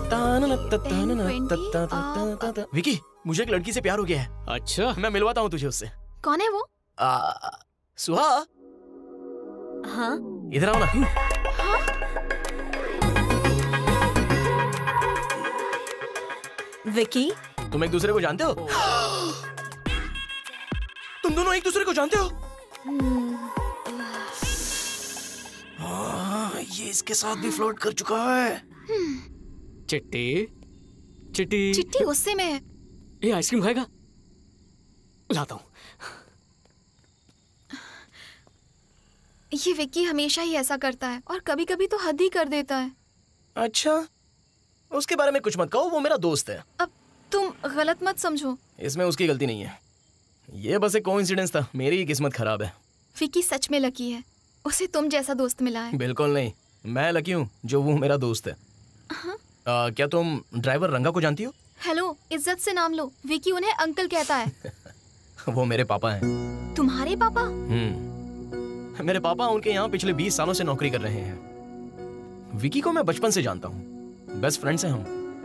विकी, मुझे एक लड़की से प्यार हो गया है। अच्छा, मैं मिलवाता हूँ तुझे उससे। कौन है वो? सुहा। हाँ, इधर आओ ना। हाँ? विकी, तुम एक दूसरे को जानते हो? तुम दोनों एक दूसरे को जानते हो? ये इसके साथ भी फ्लर्ट कर चुका है। चिट्टी, चिट्टी, चिट्टी गुस्से में है। ये आइसक्रीम खाएगा? लाता हूँ। ये विक्की हमेशा ही ऐसा करता है और कभी-कभी तो हद ही कर देता है। अच्छा, उसके बारे में कुछ मत कहो, वो मेरा दोस्त है। अब तुम गलत मत समझो। इसमें उसकी गलती नहीं है, ये बस एक कोइंसिडेंस था। मेरी ही किस्मत खराब है। विक्की सच में लकी है, उसे तुम जैसा दोस्त मिला है। बिल्कुल नहीं, मैं लकी हूँ जो वो मेरा दोस्त है। क्या तुम ड्राइवर रंगा को जानती हो? हेलो, इज्जत से नाम लो। विक्की उन्हें अंकल कहता है। वो मेरे पापा हैं। तुम्हारे पापा? मेरे पापा उनके यहाँ पिछले 20 सालों से नौकरी कर रहे हैं। विकी को मैं बचपन से जानता हूँ, बेस्ट फ्रेंड्स हैं हम।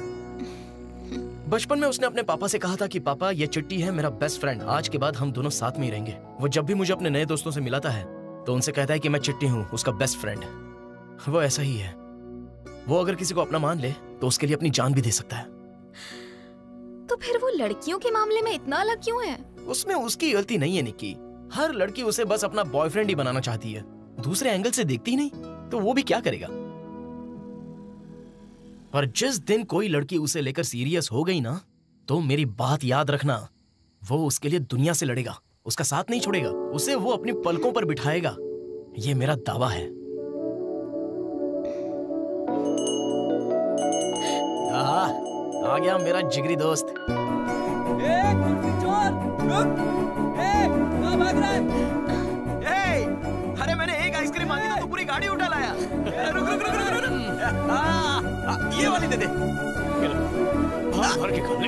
बचपन में उसने अपने पापा से कहा था कि पापा, ये चिट्टी है मेरा बेस्ट फ्रेंड, आज के बाद हम दोनों साथ में ही रहेंगे। वो जब भी मुझे अपने नए दोस्तों से मिलाता है तो उनसे कहता है कि मैं चिट्टी हूँ, उसका बेस्ट फ्रेंड। वो ऐसा ही है, वो अगर किसी को अपना मान ले तो उसके लिए अपनी जान भी दे सकता है। तो फिर वो लड़कियों के मामले में इतना अलग क्यों है? उसमें उसकी गलती नहीं है निक्की। हर लड़की उसे बस अपना बॉयफ्रेंड ही बनाना चाहती है, दूसरे एंगल से देखती ही नहीं, तो वो भी क्या करेगा। पर जिस दिन कोई लड़की उसे लेकर सीरियस हो गई ना, तो मेरी बात याद रखना, वो उसके लिए दुनिया से लड़ेगा, उसका साथ नहीं छोड़ेगा, उसे वो अपनी पलकों पर बिठाएगा। ये मेरा दावा है। आ गया मेरा जिगरी दोस्त। भाग रहा है? अरे मैंने एक आइसक्रीम मांगी तो तू पूरी गाड़ी उठा लाया। रुक रुक रुक रुक रुक। ये वाली दे दे। भर के खा ले।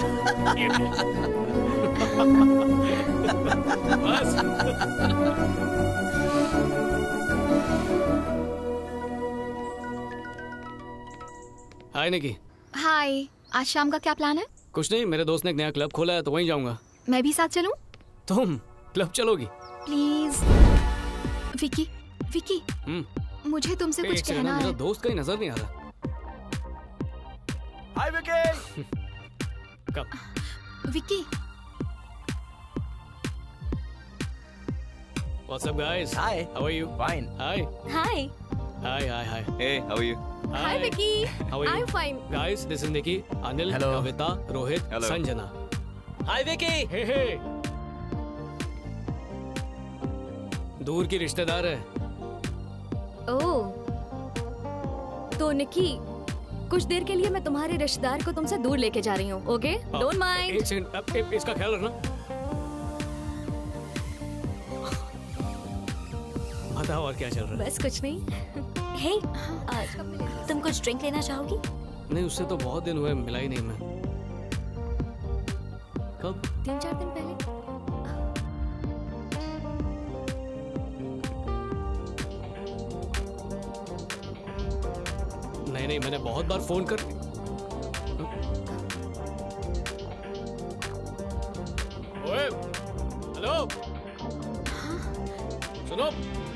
बस। हाय निकी। हाय, आज शाम का क्या प्लान है? कुछ नहीं, मेरे दोस्त ने एक नया क्लब खोला है तो वहीं जाऊंगा। मैं भी साथ चलूं? तुम क्लब चलोगी? प्लीज। विकी, विकी, मुझे तुमसे कुछ कहना है। मेरा दोस्त कहीं नजर नहीं आ रहा। हाय विकी। कब? Vicky. What's up guys? Hi. How are you? Fine. Hi. Hi. Hi, hi, hi. Hey, how are you? Hi Vicky. How are you? I'm fine. Guys, this is Nikki, Anil, Hello. Kavita, Rohit, Hello. Sanjana. Hi Vicky. Hey, hey. दूर की रिश्तेदार है। ओह, तो निकी, कुछ देर के लिए मैं तुम्हारे रिश्तेदार को तुमसे दूर लेके जा रही हूँ, ओके? Don't mind. एक सेकंड, इसका ख्याल रखना। बताओ और क्या चल रहा है? बस कुछ नहीं। हे, तुम कुछ ड्रिंक लेना चाहोगी? नहीं, उससे तो बहुत दिन हुए, मिला ही नहीं मैं। कब? 3-4 दिन पहले। नहीं, मैंने बहुत बार फोन कर। ओए, हेलो, सुनो।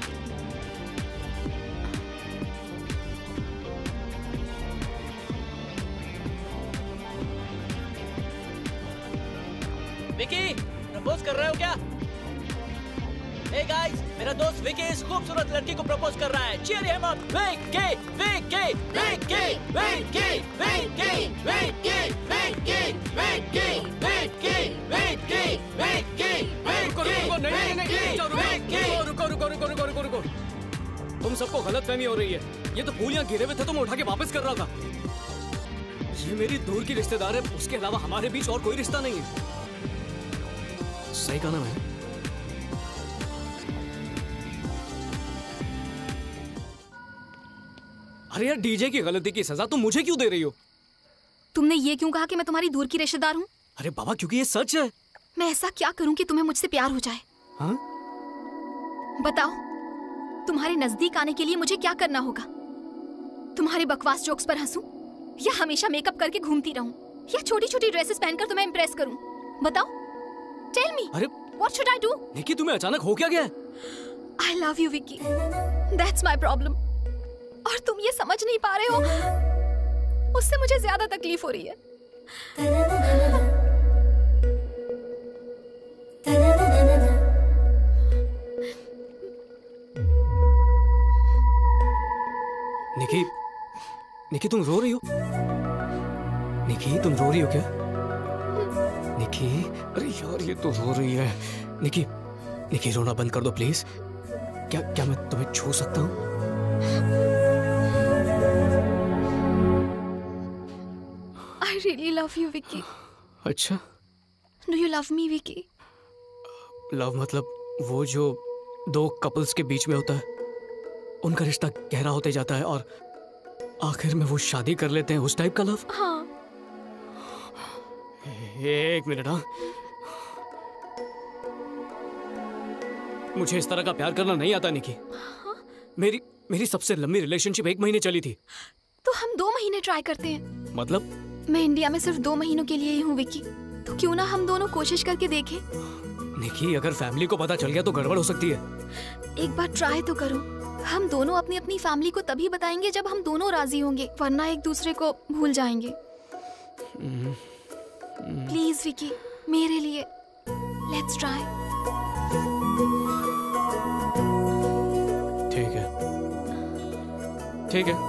विकी, प्रपोज कर रहे हो क्या? Hey guys, मेरा दोस्त विकी इस खूबसूरत लड़की को प्रपोज कर रहा है। Cheer him up, Vicky, Vicky, Vicky, Vicky, Vicky, Vicky, Vicky, Vicky, Vicky, Vicky, Vicky, रुको। तुम सबको गलतफहमी हो रही है। ये तो फूल यहाँ गिरे हुए थे तो मैं उठा के वापस कर रहा था। ये मेरी दूर की रिश्तेदार है, उसके अलावा हमारे बीच और कोई रिश्ता नहीं है। सही कहा ना मैंने? अरे यार, डीजे की गलती की सजा तुम मुझे क्यों दे रही हो? तुमने ये क्यों कहा कि मैं तुम्हारी दूर की रिश्तेदार हूँ? अरे बाबा, क्योंकि ये सच है। मैं ऐसा क्या करूँ कि तुम्हें मुझसे प्यार हो जाए? हाँ? बताओ, तुम्हारे नजदीक आने के लिए मुझे क्या करना होगा? तुम्हारे बकवास जोक्स पर हंसूं? या हमेशा मेकअप करके घूमती रहूं, या छोटी छोटी ड्रेसेस पहनकर तुम्हें इम्प्रेस करूं? बताओ, टेल मी। अरे what should I do? Nikki, तुम्हें अचानक हो क्या गया है? I love you Vicky, that's my problem. और तुम ये समझ नहीं पा रहे हो, उससे मुझे ज्यादा तकलीफ हो रही है। निकी, निकी तुम रो रही हो? निकी तुम रो रही हो क्या? निकी, अरे यार ये तो रो रही है। निकी, निकी रोना बंद कर दो प्लीज। क्या मैं तुम्हें छू सकता हूँ? I really love you, Vicky. अच्छा, Do you love me, Vicky? Love मतलब वो जो दो कपल्स के बीच में होता है, उनका रिश्ता गहरा होते जाता है और आखिर में वो शादी कर लेते हैं, उस टाइप का लव? हाँ। एक मिनट, हाँ। मुझे इस तरह का प्यार करना नहीं आता निकी। मेरी सबसे लंबी रिलेशनशिप 1 महीने चली थी। तो हम 2 महीने ट्राई करते हैं। मतलब? मैं इंडिया में सिर्फ 2 महीनों के लिए ही हूँ विक्की, तो क्यों ना हम दोनों कोशिश करके देखें? निकी, अगर फैमिली को पता चल गया तो गड़बड़ हो सकती है। एक बार ट्राई तो करो। हम दोनों अपनी अपनी फैमिली को तभी बताएंगे जब हम दोनों राजी होंगे, वरना एक दूसरे को भूल जाएंगे। प्लीज विक्की, मेरे लिए लेट्स ट्राई। ठीक है, ठीक है।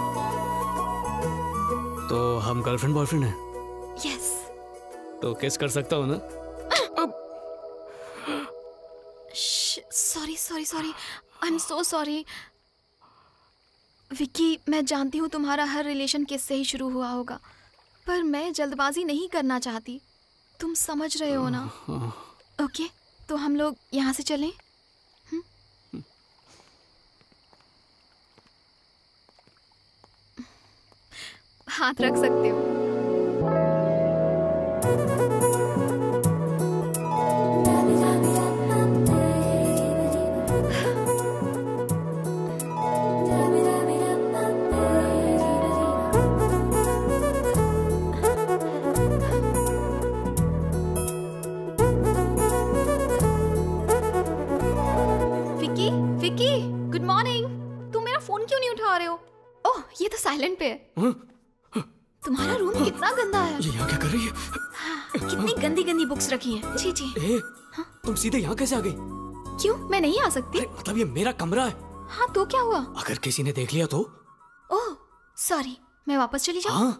तो हम गर्लफ्रेंड बॉयफ्रेंड हैं? यस। तो किस कर सकता हूँ ना? Sorry sorry sorry, I am so sorry Vicky. मैं जानती हूँ तुम्हारा हर रिलेशन किस से ही शुरू हुआ होगा, पर मैं जल्दबाजी नहीं करना चाहती। तुम समझ रहे हो ना? ओके, तो हम लोग यहाँ से चलें? हाथ रख सकते हो। Vicky, Vicky, good morning. तुम मेरा फोन क्यों नहीं उठा रहे हो? ओह, ये तो साइलेंट पे है। तुम्हारा रूम कितना गंदा है। ये यहाँ क्या कर रही है? कितनी गंदी गंदी बुक्स रखी हैं। छी छी। तुम सीधे यहाँ कैसे आ गई? क्यों, मैं नहीं आ सकती? मतलब ये मेरा कमरा है। हाँ, तो क्या हुआ? अगर किसी ने देख लिया तो? ओह सॉरी, मैं वापस चली जाऊँ? हाँ।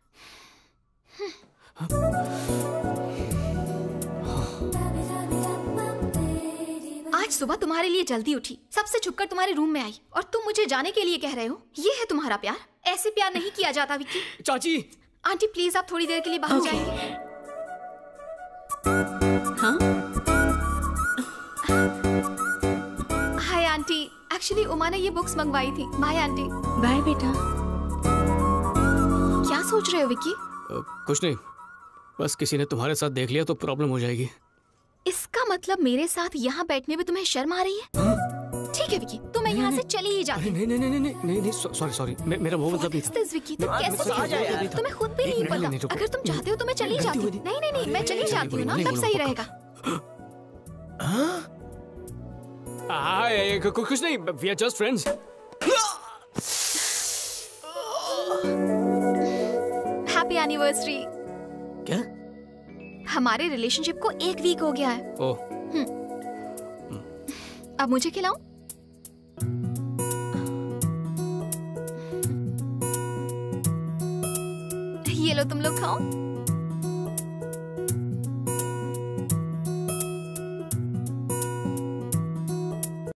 आज सुबह तुम्हारे लिए जल्दी उठी, सबसे छुपकर तुम्हारे रूम में आई, और तुम मुझे जाने के लिए कह रहे हो? ये है तुम्हारा प्यार? ऐसे प्यार नहीं किया जाता विक्की। चाची। आंटी प्लीज, आप थोड़ी देर के लिए बाहर जाएंगे? हाँ? हाय आंटी, एक्चुअली उमा ने ये बुक्स मंगवाई थी। Bye aunty. बाय बेटा। क्या सोच रहे हो विक्की? कुछ नहीं, बस किसी ने तुम्हारे साथ देख लिया तो प्रॉब्लम हो जाएगी। इसका मतलब मेरे साथ यहाँ बैठने में तुम्हें शर्म आ रही है? ठीक है विक्की, तो मैं यहाँ से चली ही जाती। नहीं नहीं नहीं नहीं नहीं नहीं, सॉरी सॉरी, मेरा वो मतलब नहीं था। विक्की, तुम कैसे समझोगे? तुम्हें खुद भी नहीं पता। अगर तुम चाहते हो तो मैं चली जाती हूँ। नहीं नहीं नहीं, मैं चली जाती हूँ ना, तब सही रहेगा। कुछ नहीं, we are just friends। Happy anniversary. क्या? हमारे रिलेशनशिप को 1 वीक हो गया है। ओह। अब मुझे खिलाऊं? ये लो, तुम लोग खाओ।